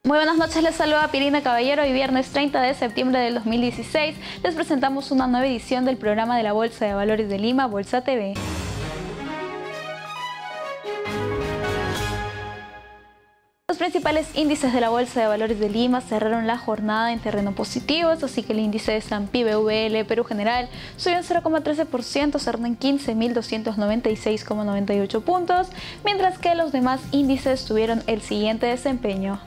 Muy buenas noches, les saluda Pirina Caballero y viernes 30 de septiembre del 2016 les presentamos una nueva edición del programa de la Bolsa de Valores de Lima, Bolsa TV. Los principales índices de la Bolsa de Valores de Lima cerraron la jornada en terreno positivo, así que el índice de S&P BVL Perú General subió un 0,13%, cerrando en 15.296,98 puntos, mientras que los demás índices tuvieron el siguiente desempeño.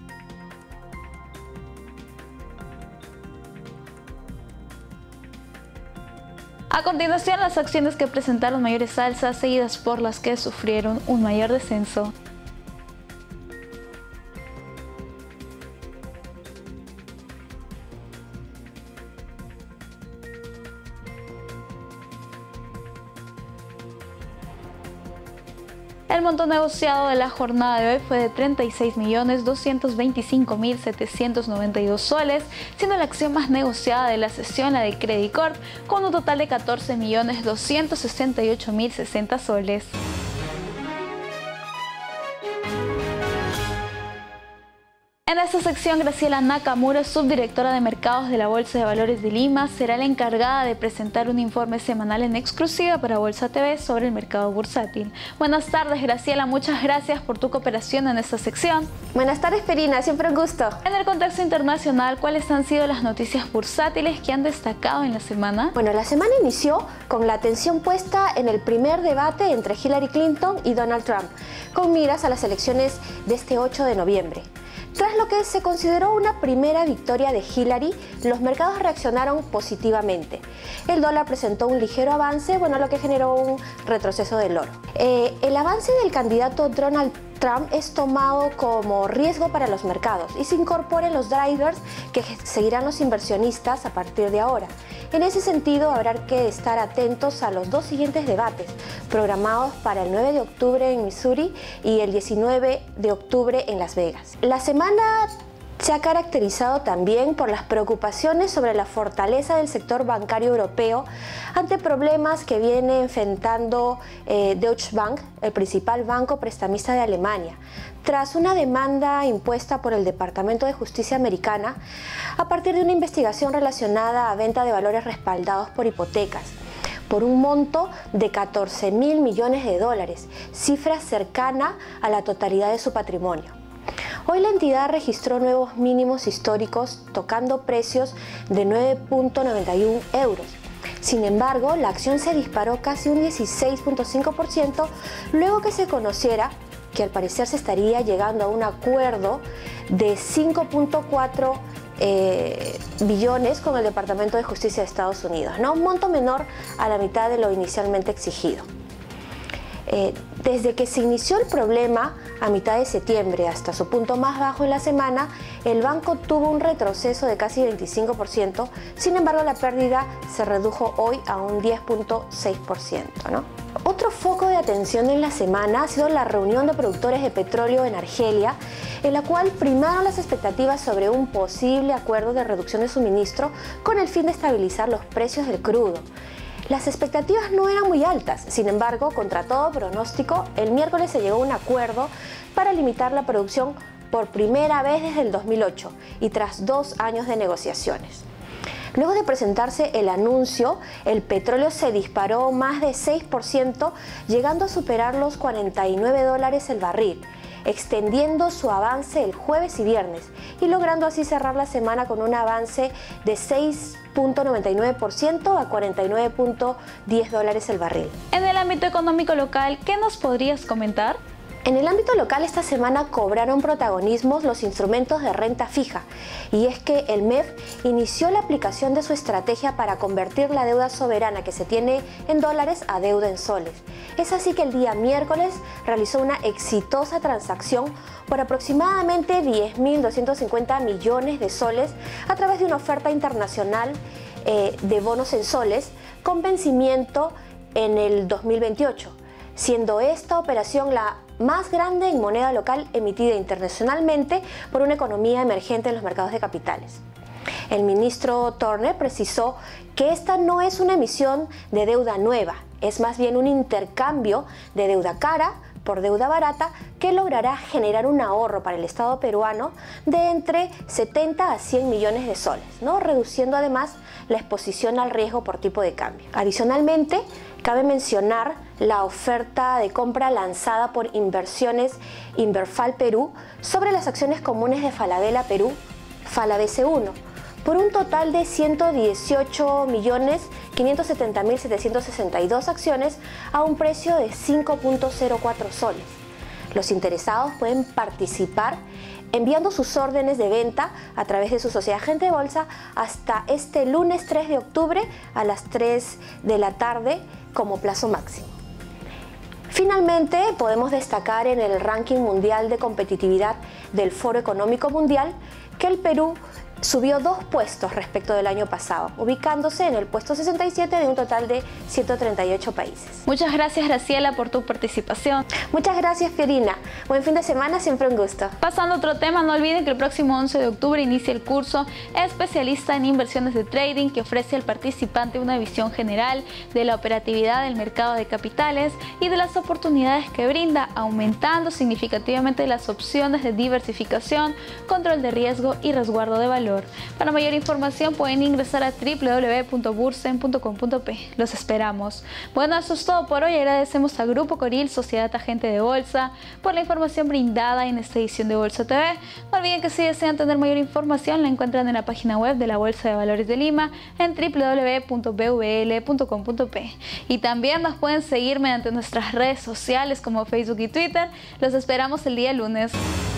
A continuación, las acciones que presentaron mayores alzas, seguidas por las que sufrieron un mayor descenso. El monto negociado de la jornada de hoy fue de 36.225.792 soles, siendo la acción más negociada de la sesión la de Credit Corp, con un total de 14.268.060 soles. En esta sección, Graciela Nakamura, subdirectora de mercados de la Bolsa de Valores de Lima, será la encargada de presentar un informe semanal en exclusiva para Bolsa TV sobre el mercado bursátil. Buenas tardes, Graciela, muchas gracias por tu cooperación en esta sección. Buenas tardes, Pirina, siempre un gusto. En el contexto internacional, ¿cuáles han sido las noticias bursátiles que han destacado en la semana? Bueno, la semana inició con la atención puesta en el primer debate entre Hillary Clinton y Donald Trump, con miras a las elecciones de este 8 de noviembre. Tras lo que se consideró una primera victoria de Hillary, los mercados reaccionaron positivamente. El dólar presentó un ligero avance, lo que generó un retroceso del oro. El avance del candidato Donald Trump es tomado como riesgo para los mercados y se incorporan los drivers que seguirán los inversionistas a partir de ahora. En ese sentido, habrá que estar atentos a los dos siguientes debates, programados para el 9 de octubre en Missouri y el 19 de octubre en Las Vegas. La semana se ha caracterizado también por las preocupaciones sobre la fortaleza del sector bancario europeo ante problemas que viene enfrentando Deutsche Bank, el principal banco prestamista de Alemania, tras una demanda impuesta por el Departamento de Justicia americana a partir de una investigación relacionada a venta de valores respaldados por hipotecas, por un monto de 14.000 millones de dólares, cifra cercana a la totalidad de su patrimonio. Hoy la entidad registró nuevos mínimos históricos, tocando precios de 9.91 euros. Sin embargo, la acción se disparó casi un 16.5% luego que se conociera que al parecer se estaría llegando a un acuerdo de 5.4 billones con el Departamento de Justicia de Estados Unidos, un monto menor a la mitad de lo inicialmente exigido. Desde que se inició el problema a mitad de septiembre hasta su punto más bajo en la semana, el banco tuvo un retroceso de casi 25%, sin embargo la pérdida se redujo hoy a un 10.6%. Otro foco de atención en la semana ha sido la reunión de productores de petróleo en Argelia, en la cual primaron las expectativas sobre un posible acuerdo de reducción de suministro con el fin de estabilizar los precios del crudo. Las expectativas no eran muy altas, sin embargo, contra todo pronóstico, el miércoles se llegó a un acuerdo para limitar la producción por primera vez desde el 2008 y tras 2 años de negociaciones. Luego de presentarse el anuncio, el petróleo se disparó más de 6%, llegando a superar los $49 el barril, extendiendo su avance el jueves y viernes y logrando así cerrar la semana con un avance de 6.99% a $49.10 el barril. En el ámbito económico local, ¿qué nos podrías comentar? En el ámbito local esta semana cobraron protagonismo los instrumentos de renta fija, y es que el MEF inició la aplicación de su estrategia para convertir la deuda soberana que se tiene en dólares a deuda en soles. Es así que el día miércoles realizó una exitosa transacción por aproximadamente 10.250 millones de soles a través de una oferta internacional de bonos en soles con vencimiento en el 2028, siendo esta operación la más grande en moneda local emitida internacionalmente por una economía emergente en los mercados de capitales. El ministro Turner precisó que esta no es una emisión de deuda nueva, es más bien un intercambio de deuda cara por deuda barata que logrará generar un ahorro para el Estado peruano de entre 70 a 100 millones de soles, ¿no? Reduciendo además la exposición al riesgo por tipo de cambio. Adicionalmente, cabe mencionar la oferta de compra lanzada por Inversiones Inverfal Perú sobre las acciones comunes de Falabella Perú, FalaBC1, por un total de 118.570.762 acciones a un precio de 5.04 soles. Los interesados pueden participar enviando sus órdenes de venta a través de su sociedad agente de bolsa hasta este lunes 3 de octubre a las 3 de la tarde como plazo máximo. Finalmente, podemos destacar en el ranking mundial de competitividad del Foro Económico Mundial que el Perú subió 2 puestos respecto del año pasado, ubicándose en el puesto 67 de un total de 138 países. Muchas gracias, Graciela, por tu participación. Muchas gracias, Fiorina. Buen fin de semana, siempre un gusto. Pasando a otro tema, no olviden que el próximo 11 de octubre inicia el curso Especialista en Inversiones de Trading, que ofrece al participante una visión general de la operatividad del mercado de capitales y de las oportunidades que brinda, aumentando significativamente las opciones de diversificación, control de riesgo y resguardo de valor. Para mayor información pueden ingresar a www.bursen.com.p. Los esperamos. Bueno, eso es todo por hoy. Agradecemos a Grupo Coril, Sociedad Agente de Bolsa, por la información brindada en esta edición de Bolsa TV. No olviden que si desean tener mayor información la encuentran en la página web de la Bolsa de Valores de Lima en www.bvl.com.p. Y también nos pueden seguir mediante nuestras redes sociales como Facebook y Twitter. Los esperamos el día lunes.